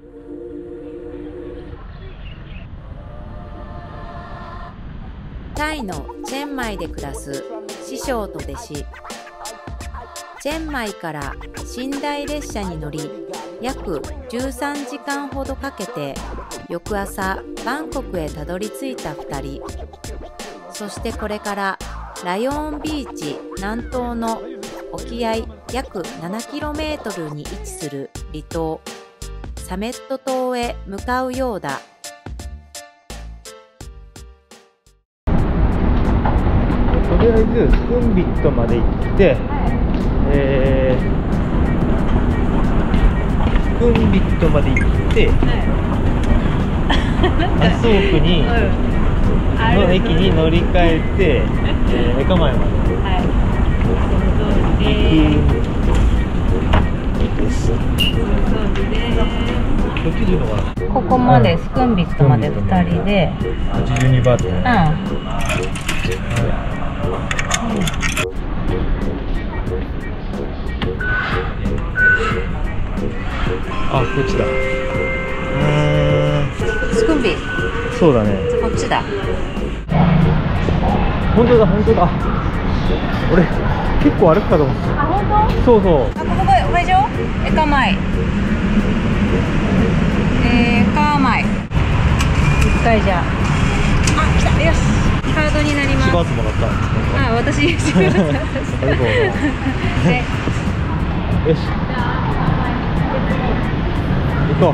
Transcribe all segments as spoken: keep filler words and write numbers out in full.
タイのチェンマイで暮らす師匠と弟子。チェンマイから寝台列車に乗り、約じゅうさんじかんほどかけて翌朝バンコクへたどり着いたふたり。そしてこれからラヨーンビーチ南東の沖合約ななキロメートルに位置する離島サメット島へ向かうようだ。 とりあえずスクンビットまで行って、えー、スクンビットまで行って、麻生区に、の駅に乗り換えて、えー、エカ前まで行くです。どっちでいいのかな。 ここまでスクンビットまでふたりではちじゅうにバーツ。うん。あ、こっちだ。うーん。 スクンビ。 そうだね。 こっちだ。 本当だ、本当だ。俺、結構歩くかと思った。 あ、本当？ そうそう。 あ、ここが、これでしょ？エカ前。エカ前。一回じゃあ。あ、来た。よし。カードになります。 しばつもらった。 あ、私。しばつ。 よし。行こう。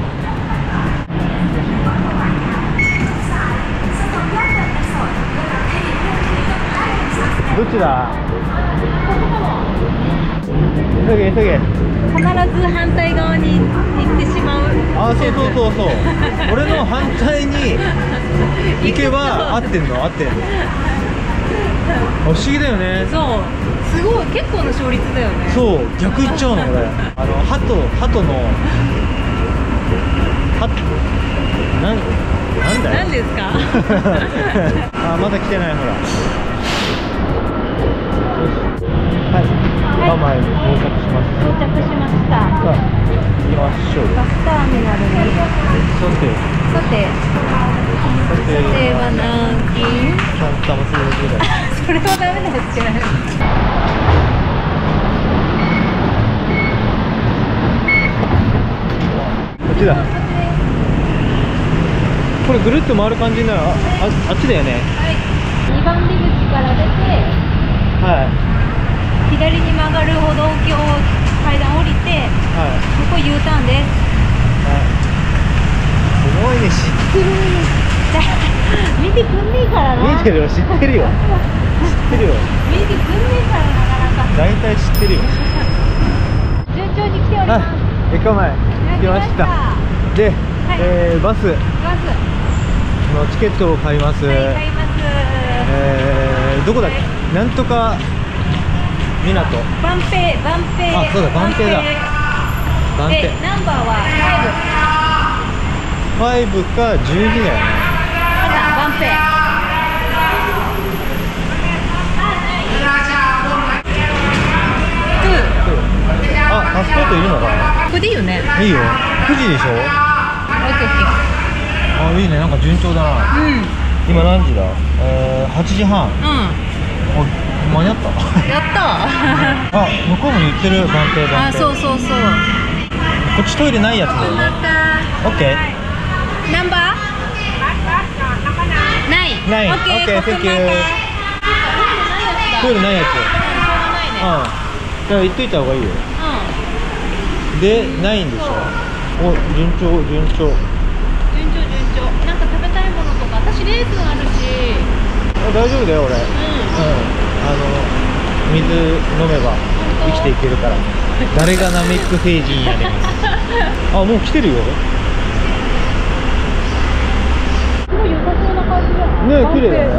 どっちだ？急げ急げ。 必ず反対側に行ってしまう。 あ、そうそうそうそう。俺の反対に行けば合ってんの合ってんの。不思議だよね。 そう。すごい結構の勝率だよね。 そう、逆行っちゃうのこれ。あのハトハトのハトなんなんだよ。 何ですか？ あ、まだ来てないほら。はい、ママへ到着します。 到着しました。 さあ、行きましょう。 バスターミナルに。 さて、 さて、 さて、 さては何金？ サンタマスぐらい。 それはダメなやつじゃない。 こっちだ。これぐるっと回る感じになる。あ、あ、あっちだよね。 はい。にばん出口から出て。 はい。 左に曲がる歩道橋階段降りて、はい、ここ U ターンです。 はい。すごいね、知ってる。 見てくんねえからな。 見てるよ、知ってるよ。知ってるよ。 見てくんねえからなかなか。 大体知ってるよ。 順調に来ております。 エカ前来ました。で、はい、えー、バス。バスのチケットを買います。はい、買います。えー、どこだっけ？なんとか。港。バンペイ、バンペイ。あ、そうだ、バンペイだ。バンペイ。ナンバーはファイブ。ファイブかじゅうにだよね。ほら、バンペイ。あ、パスポートいるのかな。これでいいよね。いいよ。くじでしょ。あ、いいね、なんか順調だな。うん。今何時だ。えー、はちじはん。うん。間に合った。やった。あ、向こうも言ってる、バンペイバンペイ。あ、そうそうそう。こっちトイレないやつだよね。オッケー。ナンバー？ない。ない。オッケー、センキュー。トイレないやつ。うん。じゃあ言っといた方がいいよ。うん。で、ないんでしょ。お、順調、順調。順調、順調。なんか食べたいものとか、私レーズンあるし。大丈夫だよ、俺。うん。うん。あの水飲めば生きていけるから。誰がナメック星人やねん。あ、もう来てるよ。すごい良さそうな感じだね。ね、綺麗だね。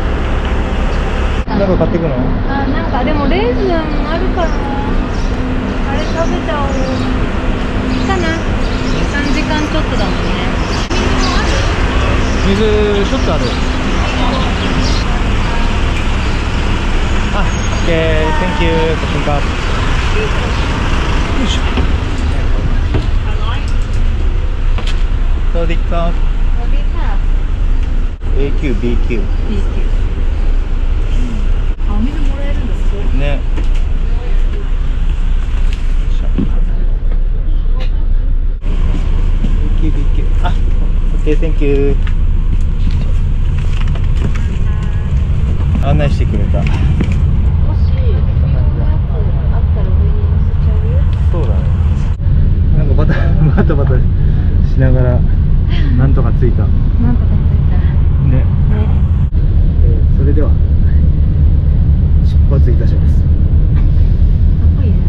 なんか買ってくの？あ、なんかでもレーズンあるからあれ食べちゃおう。いいかな。さんじかんちょっとだもんね。水ちょっとある。あ、オッケー、Thank you、ご注文。よいしょ。 วัสดีครับสวัสดีค่ะエーキュー、ビーキュー。 ビーキュー。あ、お水もらえるんですか。 ね。ビーキュー、ビーキュー。あ、オッケー、センキュー。案内してくれた。 もし、水のやつあったら上に乗せちゃう。 そうだね。なんかバタバタバタしながらなんとか着いた。 なんとかついた。 ね。 ね。 えーそれでは出発いたします。 かっこいいね。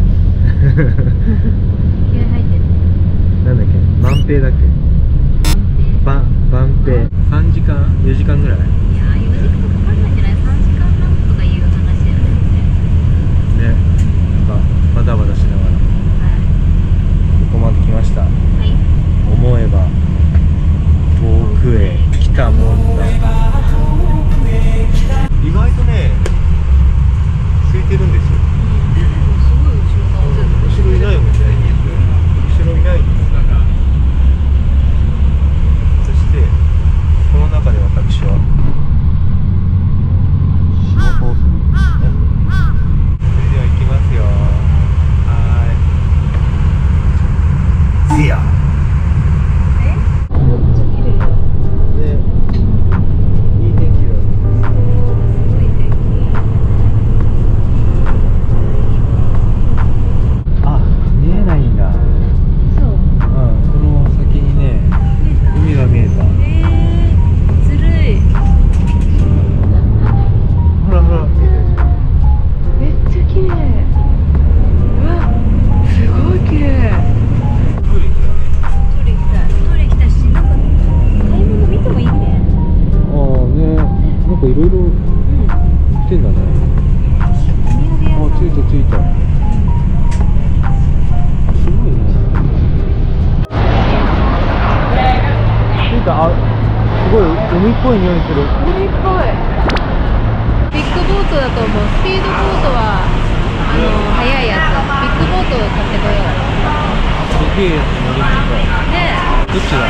気合入ってる。 なんだっけ、万平だっけ。ば万平。三時間、四時間ぐらい。 いやー、よじかんかかるんじゃない？さんじかんはんとかいう話だよね。 ね。なんかバタバタしながらここまで来ました。 はい。 思えば遠くへ来たもんだ。意外とね空いてるんですよ。 すごい後ろがずっと。 後ろいないもんね。後ろいないんです。そしてこの中で私は仕事をするんですね。それでは行きますよ。はーい。せや。 え？めっちゃ綺麗だ。 で、いい天気だ。 すごい天気。 あ、見えないんだ。 そう。 うん、この先にね、海が見えた。 えー、ずるい。 ほらほら、見えてる。 めっちゃ綺麗。うわ、すごい綺麗。 トイレ来たね。 トイレ行きたい。トイレ行きたいし、なんか買い物見てもいいね。 ああね、なんかいろいろうん。 売ってんだね。 お土産屋あ、着いた着いた。すごいね。着いた。あ、すごい海っぽい匂いする。 海っぽい。ビッグボートだと思う。スピードボートはあの速いやつ。ビッグボートを買ってこよう。 すげえやつ乗り物だ。 ねどっちだ。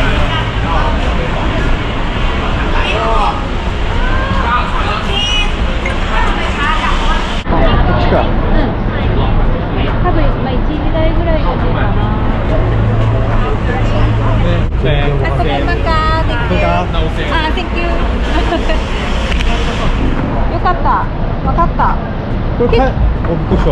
こっちか。 え。うん。多分まあ一時台ぐらいじゃねえかな。 ね。 あ、ごめんなさい。Thank you。あ、Thank you。よかった。わかった。 これかい、お、びっくりした。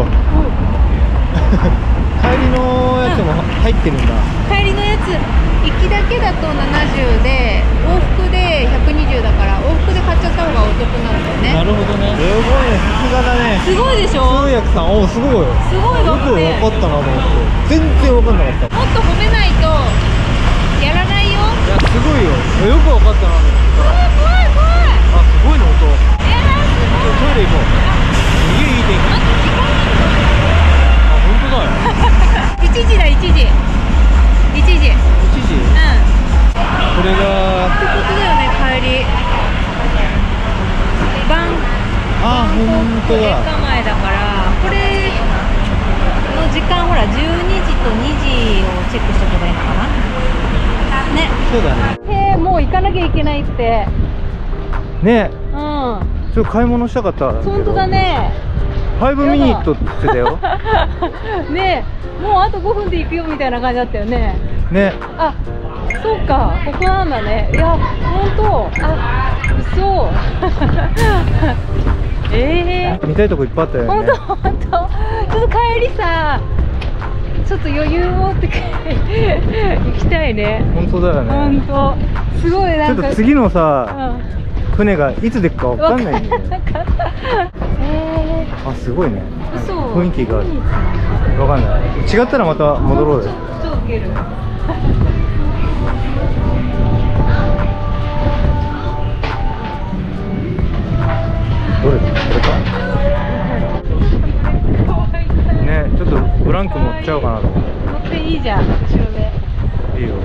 帰りのやつも入ってるんだ。 帰りのやつ行きだけだとななじゅうで往復でひゃくにじゅうだから往復で買っちゃった方がお得なんだよね。 なるほどね。すごいね、さすがだね。 すごいでしょ。 通訳さん、お、すごい。 すごいよくわかって分かったなと思って。全然分かんなかった。 もっと褒めないとやらないよ。 いや、すごいよ。よく分かったなと思って。 怖い怖い怖い。 あ、すごいの音。 いやーすごい。 トイレ行こう。すげえいい天気。 あと時間あ、本当だよ。 いちじだいちじ。いちじ。うん。 いちじ。これが。 ってことだよね帰り。バンあ、本当駅だ。 前だからこれの時間ほらじゅうにじとにじをチェックしとけばいいのかな。ね。 そうだね。 へえ、もう行かなきゃいけないって。 ね、 うん。 ちょっと買い物したかったんだけど。 本当だね。 ファイブミニットって言ってたよ。 ねえ、もうあとごふんで行くよみたいな感じだったよね。 ね。 あ、そうか、ここなんだね。いや、本当。あ、嘘。ええー。 見たいとこいっぱいあったよね。 本当本当。ちょっと帰りさ、ちょっと余裕持って行きたいね。 本当だよね。 本当。すごいなんか。 ちょっと次のさ、 うん、 船がいつ出るかわかんないんだよね。 えー、 あ、すごいね。 嘘。 雰囲気がわかんない。違ったらまた戻ろうよ。 超ウケる。 どれだ？これか？ね、ちょっとブランク乗っちゃおうかなと思って。 乗っていいじゃん、後ろで。 いいよ。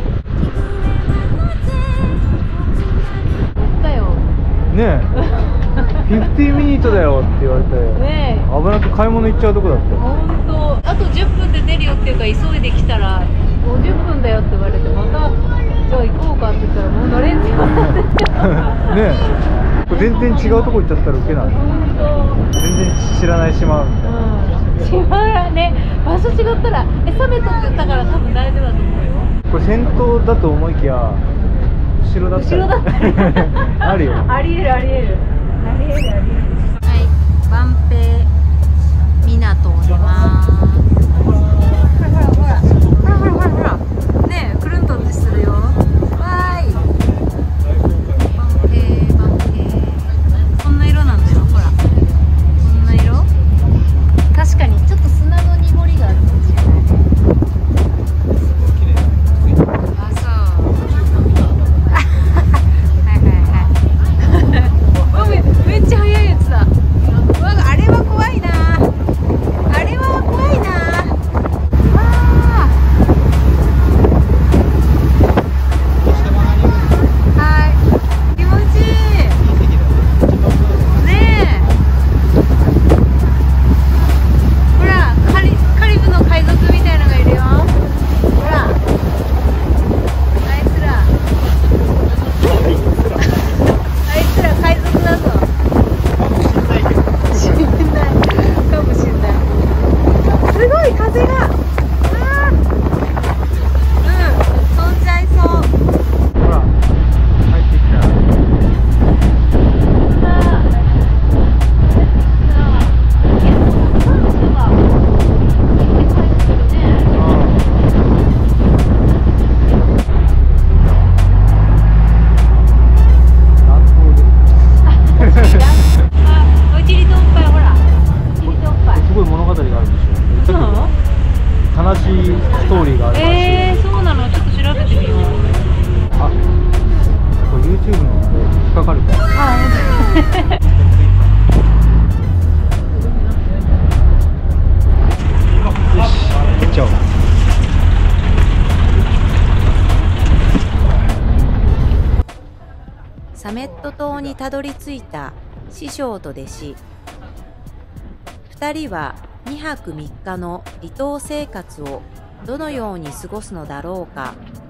だよ。 ねえ、フィフティーミニットだよって言われて、 ねえ、 危なく買い物行っちゃうとこだった。 本当。あとじゅっぷんで出るよっていうか急いできたらごじゅっぷんだよって言われて、またじゃあ行こうかって全然違うとこ行っちゃったらウケない。全然知らない島みたいな。 違うね、場所違ったら、え、サメットって言ったから多分大丈夫だと思うよ。 これ先頭だと思いきや後ろだったり。 後ろだったりあるよ。 ありえるありえるありえるありえる。はい、万平港を出ます。ほらほらほらほらほらほらほらねえ、くるんとってするよ。わーい、万平万平、こんな色なんだよ。ほらこんな色。確かにちょっと砂の濁りがあるかもしれないね。あ、そうはいはいはいめっちゃ速いやつだ。うわ、あれは怖いな。あれは怖いな。わあ、はい、気持ちいいねえ。ほら、カリ、カリブの海賊みたいのがいるよ。ほら、あいつらあいつら海賊だぞ。しんないかもしんない。すごい風が。あー、うん、飛んじゃいそう。 ほら入ってきた。すごい物語があるんでしょ。 そう？ 悲しいストーリーがあるらしい。 えー、そうなの？ちょっと調べてみよう。 あ、これ YouTube の引っかかるか。 あ、 よし、行っちゃおう。 サメット島にたどり着いた師匠と弟子。二人はにはくみっかの離島生活をどのように過ごすのだろうか。